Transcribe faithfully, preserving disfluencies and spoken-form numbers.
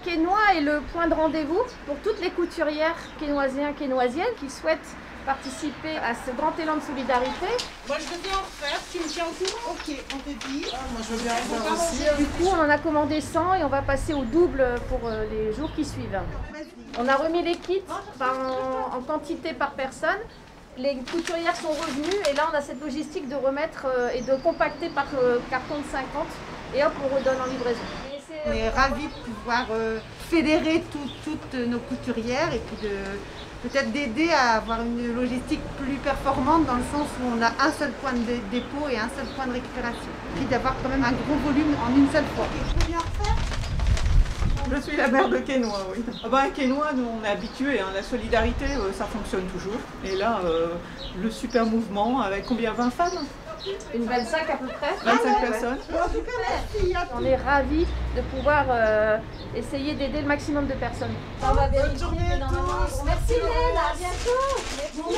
Quesnoy est le point de rendez-vous pour toutes les couturières quesnoisiens, quesnoisiennes qui souhaitent participer à ce grand élan de solidarité. Moi je veux bien en refaire, tu me tiens au courant? Ok, on te dit. Ah, moi je veux bien en faire aussi. Du coup on en a commandé cent et on va passer au double pour les jours qui suivent. On a remis les kits par, en, en quantité par personne. Les couturières sont revenues et là on a cette logistique de remettre euh, et de compacter par euh, carton de cinquante et hop on redonne en livraison. On est ravis de pouvoir euh, fédérer tout, toutes nos couturières et puis de peut-être d'aider à avoir une logistique plus performante dans le sens où on a un seul point de dépôt et un seul point de récupération. Puis d'avoir quand même un gros volume en une seule fois. Tu veux bien refaire? Je suis la mère de Quesnoy, oui. Ah bah, Quesnoy, nous on est habitués, hein. La solidarité, euh, ça fonctionne toujours. Et là, euh, le super mouvement avec combien, vingt femmes? Une vingt-cinq à peu près. vingt-cinq ah ouais, personnes. Ouais. En tout cas, merci. On est ravis de pouvoir euh, essayer d'aider le maximum de personnes. On va vérifier. Bonne journée à tous. Merci Hélène, à bientôt.